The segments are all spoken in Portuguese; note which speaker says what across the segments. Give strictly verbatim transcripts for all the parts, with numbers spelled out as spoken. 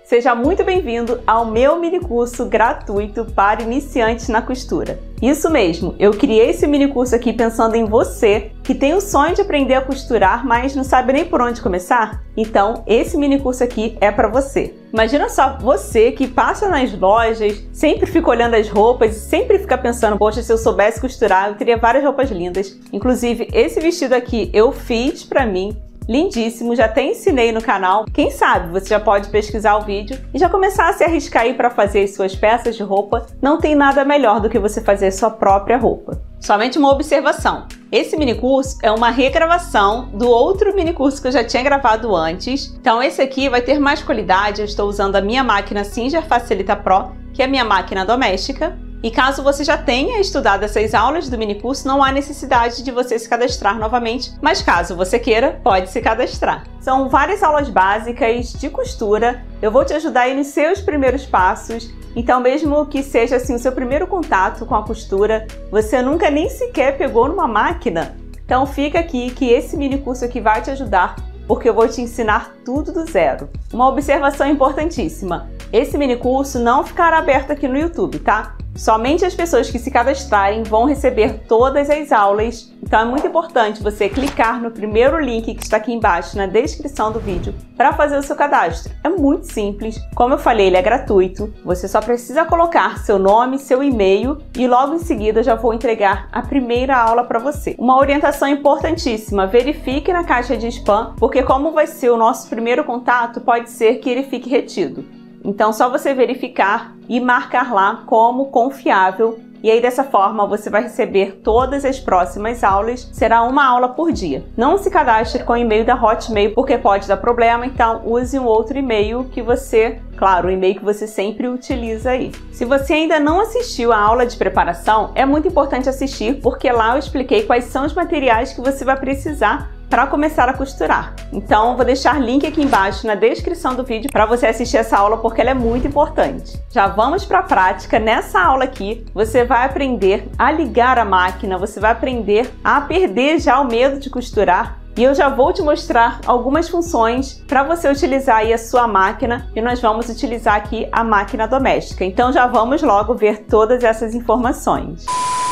Speaker 1: Seja muito bem-vindo ao meu mini curso gratuito para iniciantes na costura. Isso mesmo, eu criei esse mini curso aqui pensando em você que tem o sonho de aprender a costurar, mas não sabe nem por onde começar. Então, esse mini curso aqui é para você. Imagina só você que passa nas lojas, sempre fica olhando as roupas e sempre fica pensando, poxa, se eu soubesse costurar, eu teria várias roupas lindas. Inclusive, esse vestido aqui eu fiz para mim. Lindíssimo, já até ensinei no canal. Quem sabe você já pode pesquisar o vídeo e já começar a se arriscar aí para fazer as suas peças de roupa. Não tem nada melhor do que você fazer sua própria roupa. Somente uma observação. Esse mini curso é uma regravação do outro mini curso que eu já tinha gravado antes. Então esse aqui vai ter mais qualidade. Eu estou usando a minha máquina Singer Facilita Pro, que é a minha máquina doméstica. E caso você já tenha estudado essas aulas do mini curso, não há necessidade de você se cadastrar novamente, mas caso você queira, pode se cadastrar. São várias aulas básicas de costura, eu vou te ajudar aí nos seus primeiros passos, então mesmo que seja assim o seu primeiro contato com a costura, você nunca nem sequer pegou numa máquina, então fica aqui que esse mini curso aqui vai te ajudar, porque eu vou te ensinar tudo do zero. Uma observação importantíssima, esse mini curso não ficará aberto aqui no YouTube, tá? Somente as pessoas que se cadastrarem vão receber todas as aulas, então é muito importante você clicar no primeiro link que está aqui embaixo na descrição do vídeo para fazer o seu cadastro. É muito simples, como eu falei, ele é gratuito, você só precisa colocar seu nome, seu e-mail e logo em seguida eu já vou entregar a primeira aula para você. Uma orientação importantíssima, verifique na caixa de spam, porque como vai ser o nosso primeiro contato, pode ser que ele fique retido. Então, só você verificar e marcar lá como confiável e aí dessa forma você vai receber todas as próximas aulas, será uma aula por dia. Não se cadastre com o e-mail da Hotmail porque pode dar problema, então use um outro e-mail que você, claro, o e-mail que você sempre utiliza aí. Se você ainda não assistiu a aula de preparação, é muito importante assistir porque lá eu expliquei quais são os materiais que você vai precisar para começar a costurar. Então, vou deixar link aqui embaixo na descrição do vídeo para você assistir essa aula porque ela é muito importante. Já vamos para a prática. Nessa aula aqui, você vai aprender a ligar a máquina, você vai aprender a perder já o medo de costurar e eu já vou te mostrar algumas funções para você utilizar aí a sua máquina e nós vamos utilizar aqui a máquina doméstica. Então, já vamos logo ver todas essas informações.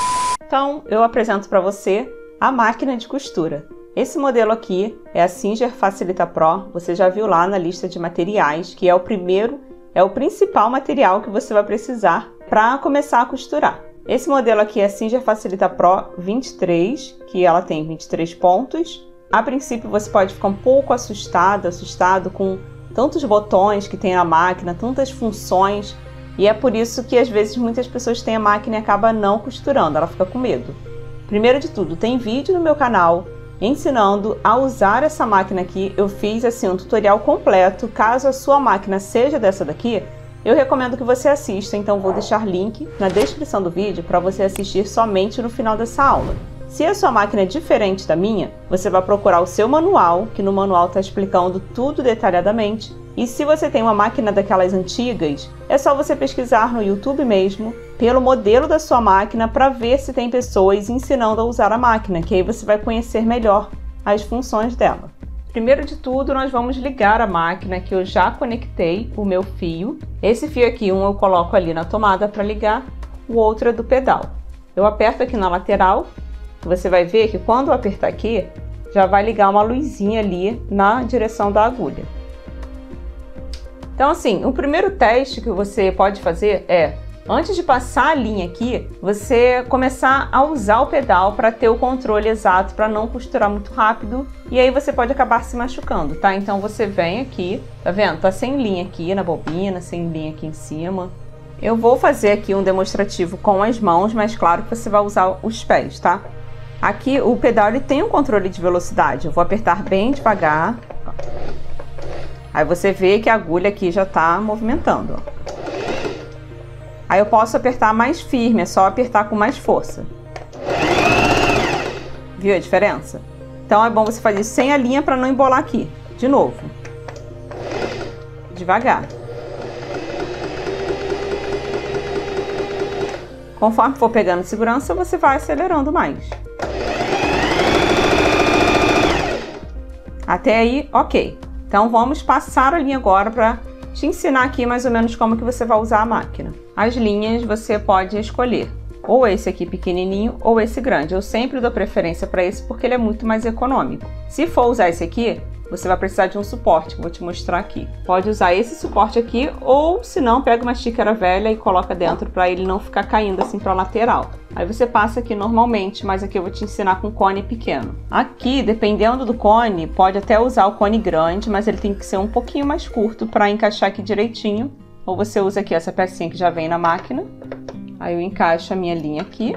Speaker 1: Então, eu apresento para você a máquina de costura. Esse modelo aqui é a Singer Facilita Pro, você já viu lá na lista de materiais, que é o primeiro, é o principal material que você vai precisar para começar a costurar. Esse modelo aqui é a Singer Facilita Pro vinte e três, que ela tem vinte e três pontos. A princípio você pode ficar um pouco assustado, assustado com tantos botões que tem na máquina, tantas funções, e é por isso que às vezes muitas pessoas têm a máquina e acabam não costurando, ela fica com medo. Primeiro de tudo, tem vídeo no meu canal ensinando a usar essa máquina aqui. Eu fiz assim um tutorial completo. Caso a sua máquina seja dessa daqui, eu recomendo que você assista, então vou deixar link na descrição do vídeo para você assistir somente no final dessa aula. Se a sua máquina é diferente da minha, você vai procurar o seu manual, que no manual está explicando tudo detalhadamente. E se você tem uma máquina daquelas antigas, é só você pesquisar no YouTube mesmo, pelo modelo da sua máquina, para ver se tem pessoas ensinando a usar a máquina, que aí você vai conhecer melhor as funções dela. Primeiro de tudo, nós vamos ligar a máquina, que eu já conectei o meu fio. Esse fio aqui, um eu coloco ali na tomada para ligar, o outro é do pedal. Eu aperto aqui na lateral, você vai ver que quando eu apertar aqui, já vai ligar uma luzinha ali na direção da agulha. Então assim, o primeiro teste que você pode fazer é, antes de passar a linha aqui, você começar a usar o pedal para ter o controle exato, para não costurar muito rápido, e aí você pode acabar se machucando, tá? Então você vem aqui, tá vendo? Tá sem linha aqui na bobina, sem linha aqui em cima. Eu vou fazer aqui um demonstrativo com as mãos, mas claro que você vai usar os pés, tá? Aqui o pedal ele tem um controle de velocidade, eu vou apertar bem devagar. Aí você vê que a agulha aqui já tá movimentando, ó. Aí eu posso apertar mais firme, é só apertar com mais força. Viu a diferença? Então é bom você fazer isso sem a linha para não embolar aqui. De novo. Devagar. Conforme for pegando segurança, você vai acelerando mais. Até aí, ok. Então vamos passar a linha agora para te ensinar aqui mais ou menos como que você vai usar a máquina. As linhas você pode escolher, ou esse aqui pequenininho ou esse grande. Eu sempre dou preferência para esse porque ele é muito mais econômico. Se for usar esse aqui, você vai precisar de um suporte, que eu vou te mostrar aqui. Pode usar esse suporte aqui, ou se não, pega uma xícara velha e coloca dentro para ele não ficar caindo assim para a lateral. Aí você passa aqui normalmente, mas aqui eu vou te ensinar com cone pequeno. Aqui, dependendo do cone, pode até usar o cone grande, mas ele tem que ser um pouquinho mais curto para encaixar aqui direitinho. Ou você usa aqui essa pecinha que já vem na máquina. Aí eu encaixo a minha linha aqui.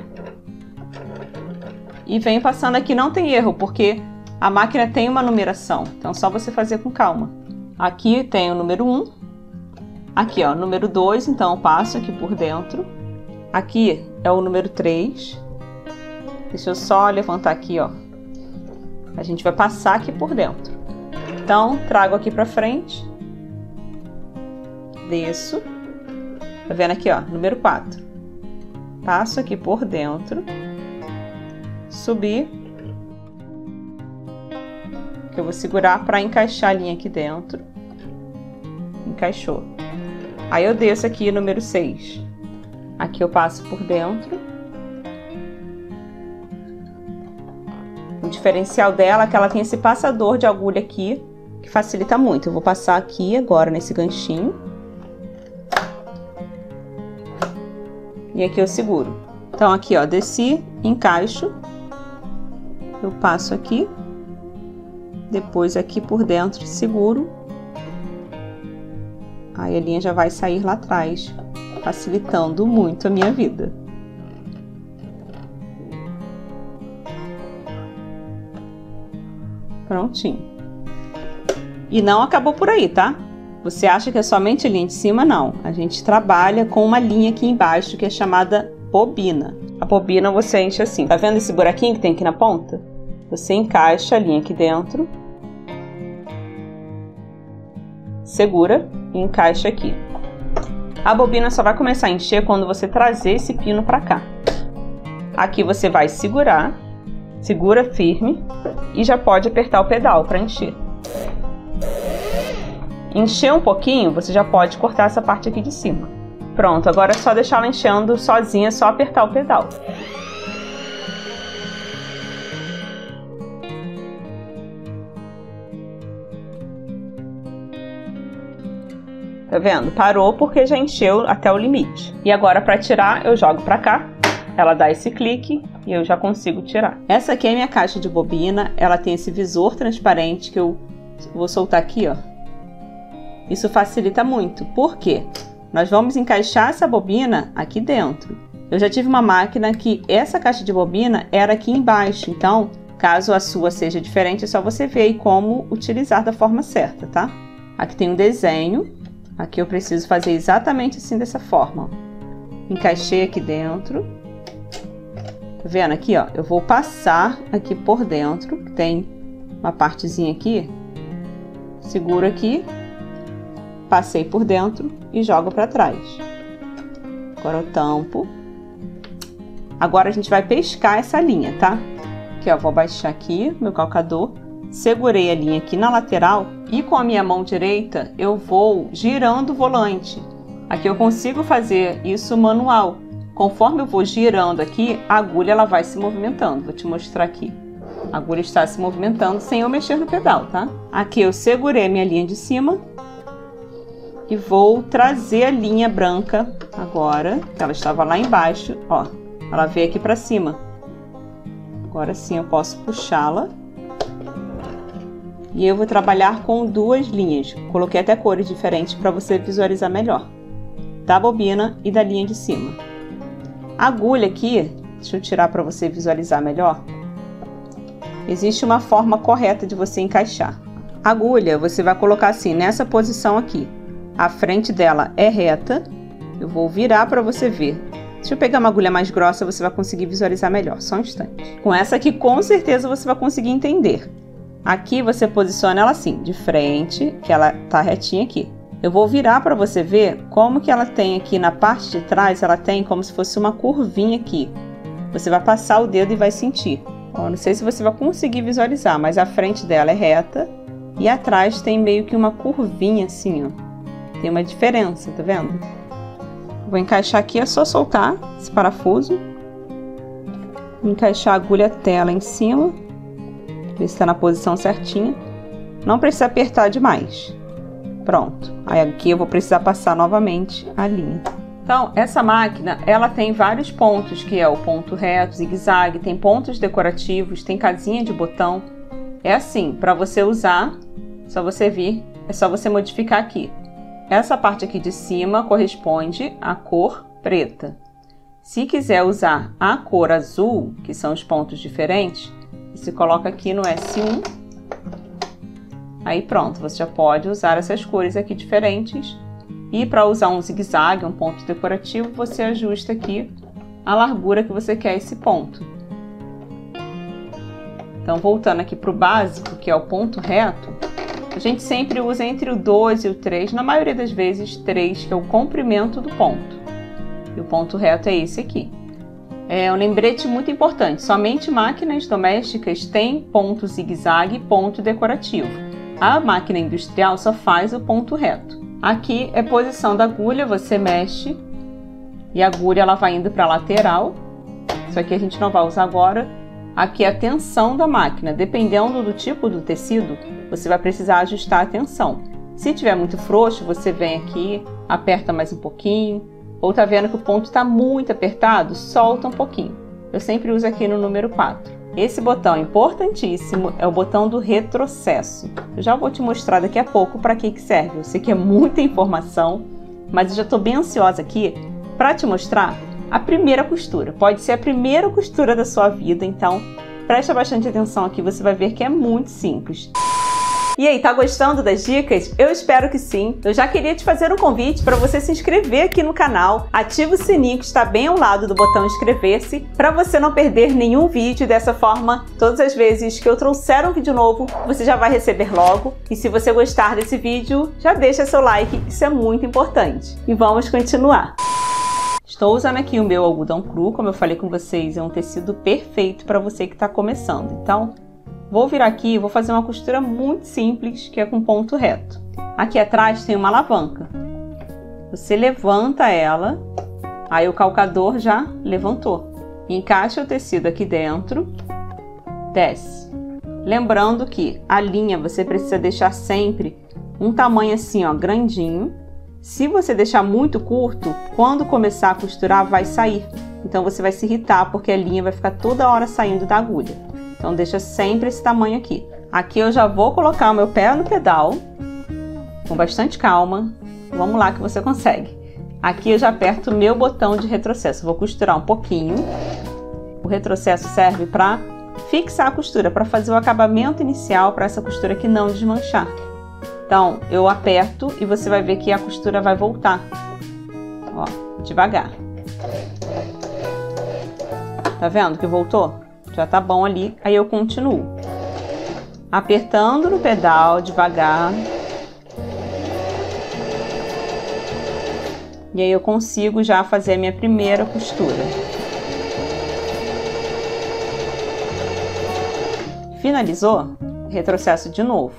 Speaker 1: E venho passando aqui, não tem erro, porque a máquina tem uma numeração, então é só você fazer com calma. Aqui tem o número um, aqui ó, número dois, então eu passo aqui por dentro. Aqui é o número três. Deixa eu só levantar aqui, ó. A gente vai passar aqui por dentro. Então, trago aqui pra frente. Desço. Tá vendo aqui, ó, número quatro. Passo aqui por dentro. Subir. Que eu vou segurar para encaixar a linha aqui dentro. Encaixou. Aí eu desço aqui número seis. Aqui eu passo por dentro. O diferencial dela é que ela tem esse passador de agulha aqui, que facilita muito. Eu vou passar aqui agora nesse ganchinho. E aqui eu seguro. Então aqui ó, desci, encaixo. Eu passo aqui. Depois aqui por dentro seguro. Aí a linha já vai sair lá atrás, facilitando muito a minha vida. Prontinho. E não acabou por aí, tá? Você acha que é somente a linha de cima? Não. A gente trabalha com uma linha aqui embaixo que é chamada bobina. A bobina você enche assim. Tá vendo esse buraquinho que tem aqui na ponta? Você encaixa a linha aqui dentro. Segura e encaixa aqui. A bobina só vai começar a encher quando você trazer esse pino para cá. Aqui você vai segurar, segura firme e já pode apertar o pedal para encher. Encher um pouquinho, você já pode cortar essa parte aqui de cima. Pronto, agora é só deixar ela enchendo sozinha, é só apertar o pedal. Tá vendo? Parou porque já encheu até o limite. E agora para tirar, eu jogo para cá. Ela dá esse clique e eu já consigo tirar. Essa aqui é a minha caixa de bobina. Ela tem esse visor transparente que eu vou soltar aqui, ó. Isso facilita muito. Por quê? Nós vamos encaixar essa bobina aqui dentro. Eu já tive uma máquina que essa caixa de bobina era aqui embaixo. Então, caso a sua seja diferente, é só você ver aí como utilizar da forma certa, tá? Aqui tem um desenho. Aqui eu preciso fazer exatamente assim, dessa forma. Encaixei aqui dentro. Tá vendo aqui, ó? Eu vou passar aqui por dentro. Tem uma partezinha aqui. Seguro aqui. Passei por dentro e jogo para trás. Agora eu tampo. Agora a gente vai pescar essa linha, tá? Aqui, ó, vou baixar aqui meu calcador. Segurei a linha aqui na lateral e com a minha mão direita eu vou girando o volante. Aqui eu consigo fazer isso manual. Conforme eu vou girando aqui, a agulha ela vai se movimentando. Vou te mostrar aqui. A agulha está se movimentando sem eu mexer no pedal, tá? Aqui eu segurei a minha linha de cima e vou trazer a linha branca agora, que ela estava lá embaixo, ó. Ela veio aqui para cima. Agora sim eu posso puxá-la. E eu vou trabalhar com duas linhas. Coloquei até cores diferentes para você visualizar melhor. Da bobina e da linha de cima. A agulha aqui, deixa eu tirar para você visualizar melhor. Existe uma forma correta de você encaixar. A agulha você vai colocar assim, nessa posição aqui. A frente dela é reta. Eu vou virar para você ver. Deixa eu pegar uma agulha mais grossa, você vai conseguir visualizar melhor. Só um instante. Com essa aqui, com certeza você vai conseguir entender. Aqui você posiciona ela assim, de frente, que ela tá retinha aqui. Eu vou virar para você ver como que ela tem aqui na parte de trás, ela tem como se fosse uma curvinha aqui. Você vai passar o dedo e vai sentir. Ó, não sei se você vai conseguir visualizar, mas a frente dela é reta e atrás tem meio que uma curvinha assim, ó. Tem uma diferença, tá vendo? Vou encaixar aqui, é só soltar esse parafuso. Encaixar a agulha até lá em cima. Ver se está na posição certinha. Não precisa apertar demais. Pronto. Aí aqui eu vou precisar passar novamente a linha. Então, essa máquina, ela tem vários pontos, que é o ponto reto, zigue-zague, tem pontos decorativos, tem casinha de botão. É assim, para você usar, só você vir, é só você modificar aqui. Essa parte aqui de cima corresponde à cor preta. Se quiser usar a cor azul, que são os pontos diferentes, você coloca aqui no S um. Aí pronto, você já pode usar essas cores aqui diferentes. E para usar um zigue-zague, um ponto decorativo, você ajusta aqui a largura que você quer esse ponto. Então, voltando aqui para o básico, que é o ponto reto, a gente sempre usa entre o dois e o três, na maioria das vezes três, que é o comprimento do ponto. E o ponto reto é esse aqui. É um lembrete muito importante, somente máquinas domésticas têm ponto zigue-zague e ponto decorativo. A máquina industrial só faz o ponto reto. Aqui é posição da agulha, você mexe e a agulha ela vai indo para a lateral. Isso aqui a gente não vai usar agora. Aqui é a tensão da máquina. Dependendo do tipo do tecido, você vai precisar ajustar a tensão. Se tiver muito frouxo, você vem aqui, aperta mais um pouquinho. Ou tá vendo que o ponto está muito apertado, solta um pouquinho. Eu sempre uso aqui no número quatro. Esse botão importantíssimo é o botão do retrocesso. Eu já vou te mostrar daqui a pouco para que que serve. Eu sei que é muita informação, mas eu já estou bem ansiosa aqui para te mostrar a primeira costura. Pode ser a primeira costura da sua vida, então presta bastante atenção aqui, você vai ver que é muito simples. E aí, tá gostando das dicas? Eu espero que sim. Eu já queria te fazer um convite para você se inscrever aqui no canal. Ativa o sininho que está bem ao lado do botão inscrever-se para você não perder nenhum vídeo. Dessa forma, todas as vezes que eu trouxer um vídeo novo, você já vai receber logo. E se você gostar desse vídeo, já deixa seu like, isso é muito importante. E vamos continuar. Estou usando aqui o meu algodão cru, como eu falei com vocês, é um tecido perfeito para você que está começando. Então, vou virar aqui e vou fazer uma costura muito simples, que é com ponto reto. Aqui atrás tem uma alavanca. Você levanta ela, aí o calcador já levantou. Encaixa o tecido aqui dentro, desce. Lembrando que a linha você precisa deixar sempre um tamanho assim, ó, grandinho. Se você deixar muito curto, quando começar a costurar vai sair. Então você vai se irritar porque a linha vai ficar toda hora saindo da agulha. Então deixa sempre esse tamanho aqui. Aqui eu já vou colocar o meu pé no pedal, com bastante calma. Vamos lá que você consegue. Aqui eu já aperto o meu botão de retrocesso. Vou costurar um pouquinho. O retrocesso serve para fixar a costura, para fazer o acabamento inicial para essa costura aqui não desmanchar. Então eu aperto e você vai ver que a costura vai voltar. Ó, devagar. Tá vendo que voltou? Já tá bom ali, aí eu continuo. Apertando no pedal, devagar. E aí eu consigo já fazer a minha primeira costura. Finalizou? Retrocesso de novo.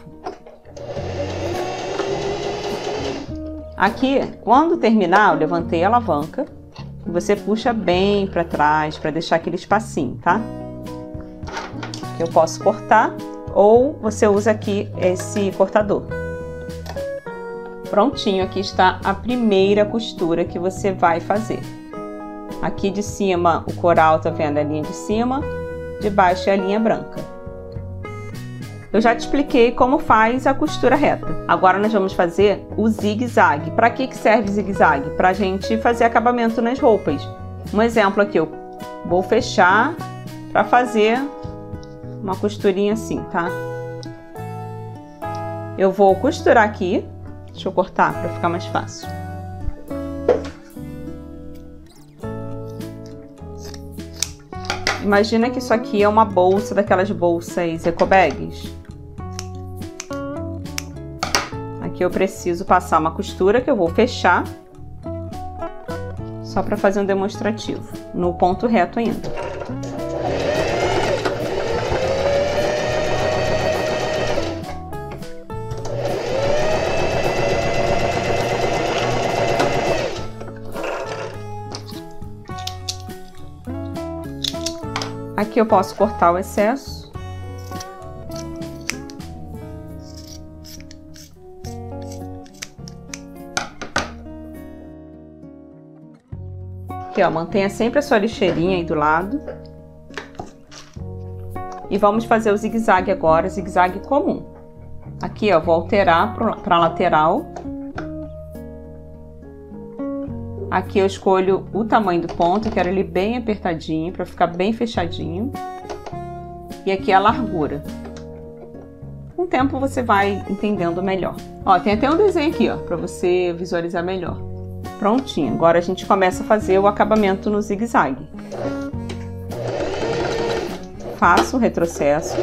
Speaker 1: Aqui, quando terminar, eu levantei a alavanca. Você puxa bem para trás, para deixar aquele espacinho, tá? Que eu posso cortar, ou você usa aqui esse cortador. Prontinho, aqui está a primeira costura que você vai fazer. Aqui de cima o coral, tá vendo a linha de cima, de baixo é a linha branca. Eu já te expliquei como faz a costura reta. Agora nós vamos fazer o zigue-zague. Para que que serve o zigue-zague? Para a gente fazer acabamento nas roupas. Um exemplo aqui, eu vou fechar para fazer uma costurinha assim, tá? Eu vou costurar aqui. Deixa eu cortar para ficar mais fácil. Imagina que isso aqui é uma bolsa, daquelas bolsas ecobags. Aqui eu preciso passar uma costura que eu vou fechar, só para fazer um demonstrativo, no ponto reto ainda. Aqui eu posso cortar o excesso. Aqui, ó, mantenha sempre a sua lixeirinha aí do lado. E vamos fazer o zigue-zague agora, zigue-zague comum. Aqui, ó, vou alterar para a lateral. Aqui eu escolho o tamanho do ponto, eu quero ele bem apertadinho, para ficar bem fechadinho. E aqui a largura. Com o tempo você vai entendendo melhor. Ó, tem até um desenho aqui, ó, para você visualizar melhor. Prontinho, agora a gente começa a fazer o acabamento no zigue-zague. Faço o retrocesso.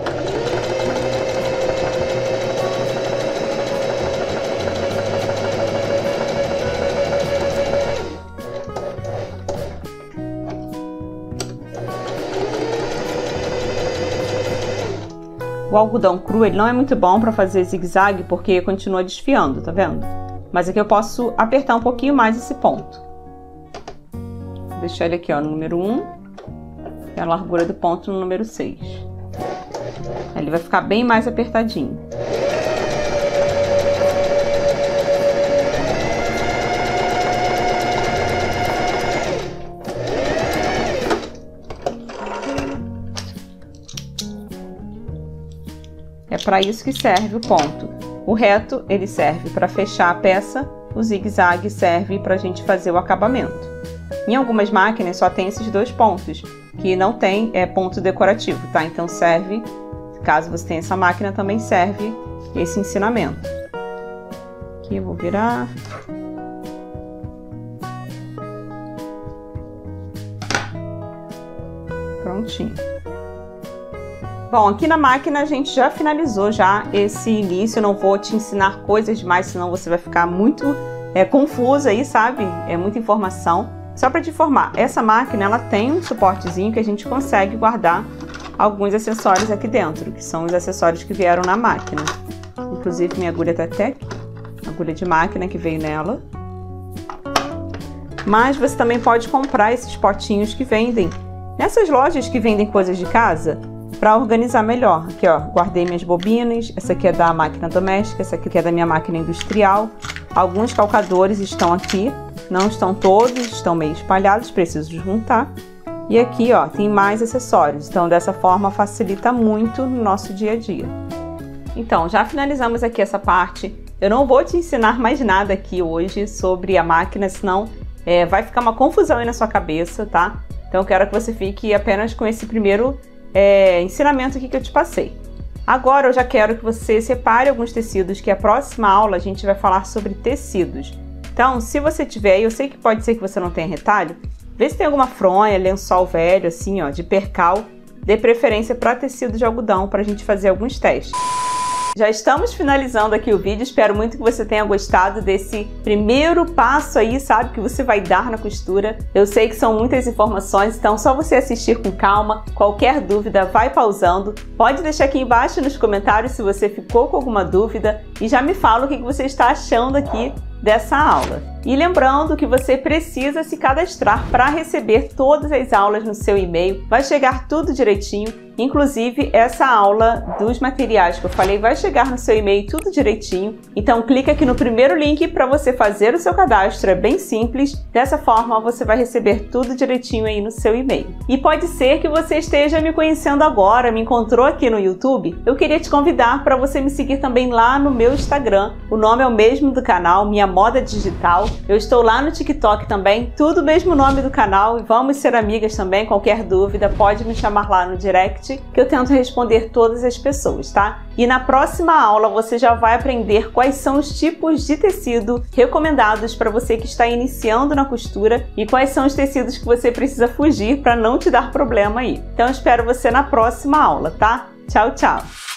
Speaker 1: O algodão cru ele não é muito bom para fazer zigue-zague porque continua desfiando, tá vendo? Mas aqui eu posso apertar um pouquinho mais esse ponto. Vou deixar ele aqui, ó, no número um. E a largura do ponto no número seis. Aí ele vai ficar bem mais apertadinho. É para isso que serve o ponto. O reto, ele serve para fechar a peça, o zigue-zague serve para a gente fazer o acabamento. Em algumas máquinas só tem esses dois pontos, que não tem é, ponto decorativo, tá? Então serve, caso você tenha essa máquina, também serve esse ensinamento. Aqui eu vou virar. Prontinho. Bom, aqui na máquina a gente já finalizou já esse início, eu não vou te ensinar coisas demais, senão você vai ficar muito é, confuso aí, sabe? É muita informação. Só para te informar, essa máquina ela tem um suportezinho que a gente consegue guardar alguns acessórios aqui dentro, que são os acessórios que vieram na máquina. Inclusive minha agulha tá até aqui, agulha de máquina que veio nela. Mas você também pode comprar esses potinhos que vendem nessas lojas que vendem coisas de casa, para organizar melhor. Aqui, ó, guardei minhas bobinas, essa aqui é da máquina doméstica, essa aqui é da minha máquina industrial. Alguns calcadores estão aqui, não estão todos, estão meio espalhados, preciso juntar. E aqui, ó, tem mais acessórios, então dessa forma facilita muito no nosso dia a dia. Então, já finalizamos aqui essa parte. Eu não vou te ensinar mais nada aqui hoje sobre a máquina, senão é, vai ficar uma confusão aí na sua cabeça, tá? Então eu quero que você fique apenas com esse primeiro É, ensinamento aqui que eu te passei. Agora eu já quero que você separe alguns tecidos, que a próxima aula a gente vai falar sobre tecidos. Então, se você tiver, eu sei que pode ser que você não tenha retalho, vê se tem alguma fronha, lençol velho, assim, ó, de percal, dê preferência para tecido de algodão para a gente fazer alguns testes. Já estamos finalizando aqui o vídeo, espero muito que você tenha gostado desse primeiro passo aí, sabe, que você vai dar na costura. Eu sei que são muitas informações, então só você assistir com calma. Qualquer dúvida, vai pausando. Pode deixar aqui embaixo nos comentários se você ficou com alguma dúvida e já me fala o que você está achando aqui dessa aula. E lembrando que você precisa se cadastrar para receber todas as aulas no seu e-mail. Vai chegar tudo direitinho, inclusive essa aula dos materiais que eu falei vai chegar no seu e-mail tudo direitinho. Então clica aqui no primeiro link para você fazer o seu cadastro, é bem simples. Dessa forma você vai receber tudo direitinho aí no seu e-mail. E pode ser que você esteja me conhecendo agora, me encontrou aqui no YouTube. Eu queria te convidar para você me seguir também lá no meu Instagram. O nome é o mesmo do canal, Minha Moda Digital. Eu estou lá no TikTok também, tudo o mesmo nome do canal, e vamos ser amigas também. Qualquer dúvida pode me chamar lá no direct, que eu tento responder todas as pessoas, tá? E na próxima aula você já vai aprender quais são os tipos de tecido recomendados para você que está iniciando na costura e quais são os tecidos que você precisa fugir para não te dar problema aí. Então eu espero você na próxima aula, tá? Tchau, tchau!